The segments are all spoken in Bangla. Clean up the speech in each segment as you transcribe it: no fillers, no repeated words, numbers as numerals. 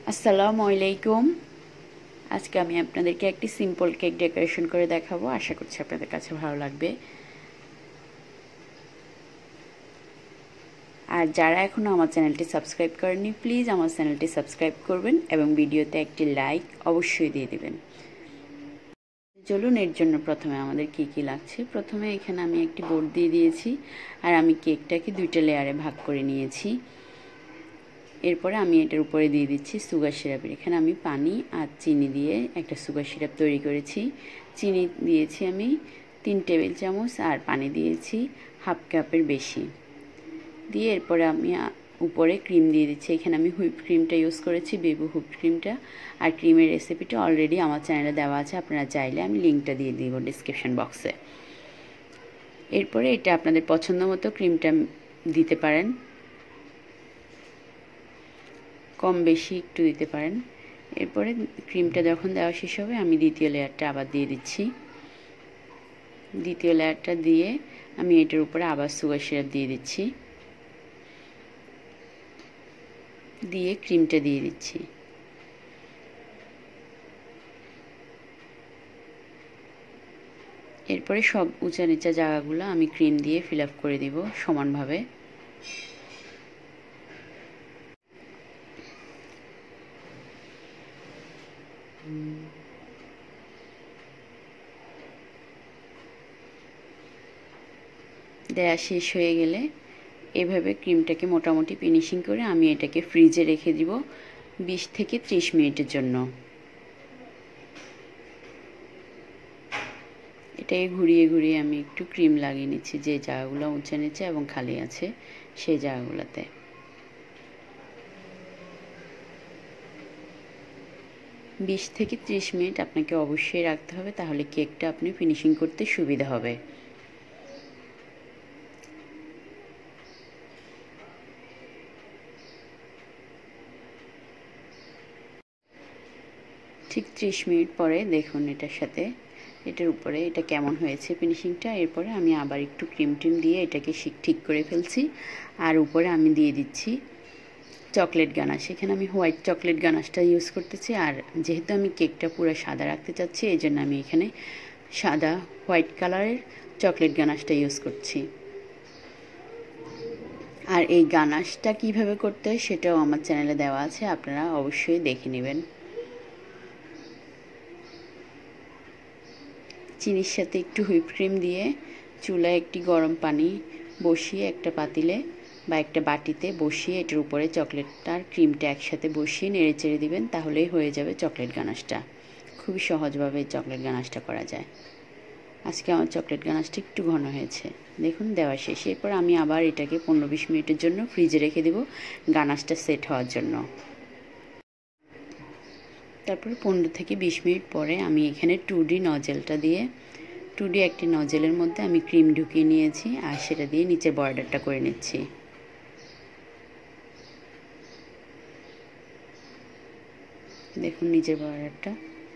আসসালামু আলাইকুম। আজকে আমি আপনাদেরকে একটি সিম্পল কেক ডেকোরেশন করে দেখাবো। আশা করছি আপনাদের কাছে ভালো লাগবে। আর যারা এখনো আমার চ্যানেলটি সাবস্ক্রাইব করেননি, প্লিজ আমার চ্যানেলটি সাবস্ক্রাইব করবেন এবং ভিডিওতে একটি লাইক অবশ্যই দিয়ে দিবেন। চলুন এর জন্য প্রথমে আমাদের কি কি লাগছে। প্রথমে এখানে আমি একটি বোর্ড দিয়ে দিয়েছি আর আমি কেকটাকে দুইটা লেয়ারে ভাগ করে নিয়েছি। এরপরে আমি এটার উপরে দিয়ে দিচ্ছি সুগার সিরাপের। এখানে আমি পানি আর চিনি দিয়ে একটা সুগার সিরাপ তৈরি করেছি। চিনি দিয়েছি আমি 3 টেবিল চামচ আর পানি দিয়েছি হাফ কাপের বেশি দিয়ে এরপরে আমি উপরে ক্রিম দিয়ে দিচ্ছি। এখানে আমি হুইপ ক্রিমটা ইউজ করেছি, বেবি হুইপ ক্রিমটা। আর ক্রিমের রেসিপিটা অলরেডি আমার চ্যানেলে দেওয়া আছে, আপনারা চাইলে আমি লিঙ্কটা দিয়ে দিব ডিসক্রিপশন বক্সে। এরপরে এটা আপনাদের পছন্দ মতো ক্রিমটা দিতে পারেন, কম বেশি একটু দিতে পারেন। এরপরে ক্রিমটা যখন দেওয়া শেষ হবে আমি দ্বিতীয় লেয়ারটা আবার দিয়ে দিচ্ছি। দ্বিতীয় লেয়ারটা দিয়ে আমি এটার উপরে আবার সুগার সিরাপ দিয়ে দিচ্ছি, দিয়ে ক্রিমটা দিয়ে দিচ্ছি। এরপরে সব উঁচা নিচা জায়গাগুলো আমি ক্রিম দিয়ে ফিল আপ করে দিব সমানভাবে। দেয়া শেষ হয়ে গেলে এভাবে ক্রিমটাকে মোটামুটি ফিনিশিং করে আমি এটাকে ফ্রিজে রেখে দিব 20 থেকে 30 মিনিটের জন্য। এটাকে ঘুরিয়ে ঘুরিয়ে আমি একটু ক্রিম লাগিয়ে নিচ্ছি যে জায়গাগুলো উঁচা নিচে এবং খালি আছে সেই জায়গাগুলোতে। বিশ থেকে 30 মিনিট আপনাকে অবশ্যই রাখতে হবে, তাহলে কেকটা আপনি ফিনিশিং করতে সুবিধা হবে। ঠিক 30 মিনিট পরে দেখুন এটার উপরে এটা কেমন হয়েছে ফিনিশিংটা। এরপরে আমি আবার একটু ক্রিম দিয়ে এটাকে ঠিক করে ফেলছি। আর উপরে আমি দিয়ে দিচ্ছি চকলেট গানাশ। এখানে আমি হোয়াইট চকলেট গানাশটা ইউজ করতেছি। আর যেহেতু আমি কেকটা পুরো সাদা রাখতে চাচ্ছি, এই জন্য আমি এখানে সাদা হোয়াইট কালারের চকলেট গানাশটা ইউজ করছি। আর এই গানাশটা কিভাবে করতে হয় সেটাও আমার চ্যানেলে দেওয়া আছে, আপনারা অবশ্যই দেখে নেবেন। চিনির সাথে একটু হুইপ ক্রিম দিয়ে চুলায় একটি গরম পানি বসিয়ে একটা পাতিলে বা একটা বাটিতে বসিয়ে এটার উপরে চকলেটটা আর ক্রিমটা একসাথে বসিয়ে নেড়ে চেড়ে দিবেন, তাহলেই হয়ে যাবে চকলেট গানাশটা। খুবই সহজভাবে চকলেট গানাশটা করা যায়। আজকে আমার চকলেট গানাশটা একটু ঘন হয়েছে, দেখুন দেওয়া শেষ। এরপর আমি আবার এটাকে 15-20 মিনিটের জন্য ফ্রিজে রেখে দেব গানাশটা সেট হওয়ার জন্য। তারপর 15 থেকে 20 মিনিট পরে আমি এখানে 2D নজেলটা দিয়ে 2D একটি নজেলের মধ্যে আমি ক্রিম ঢুকিয়ে নিয়েছি আর সেটা দিয়ে নিচে বর্ডারটা করে নিচ্ছি। দেখুন নিচের বর্ডারটা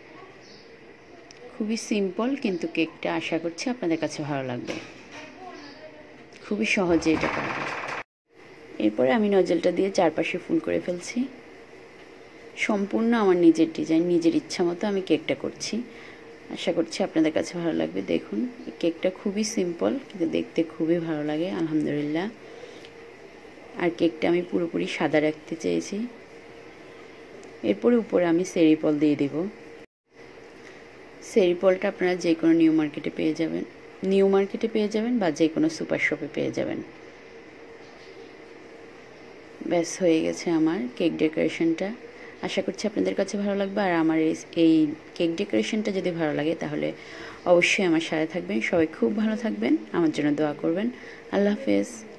খুবই সিম্পল, কিন্তু কেকটা আশা করছি আপনাদের কাছে ভালো লাগবে। খুবই সহজে এটা করা যায়। এরপরে আমি নজেলটা দিয়ে চারপাশে ফুল করে ফেলছি। সম্পূর্ণ আমার নিজের ডিজাইন, নিজের ইচ্ছা মতো আমি কেকটা করছি। আশা করছি আপনাদের কাছে ভালো লাগবে। দেখুন কেকটা খুবই সিম্পল কিন্তু দেখতে খুবই ভালো লাগে আলহামদুলিল্লাহ। আর কেকটা আমি পুরোপুরি সাদা রাখতে চেয়েছি। এরপরে উপরে আমি সেরিপল দিয়ে দেব। সেরিপলটা আপনারা যে কোনো নিউ মার্কেটে পেয়ে যাবেন বা যে কোনো সুপার শপে পেয়ে যাবেন। ব্যাস হয়ে গেছে আমার কেক ডেকোরেশনটা। আশা করছি আপনাদের কাছে ভালো লাগবে। আর আমার এই কেক ডেকোরেশনটা যদি ভালো লাগে তাহলে অবশ্যই আমার সাথে থাকবেন। সবাই খুব ভালো থাকবেন, আমার জন্য দোয়া করবেন। আল্লাহ হাফেজ।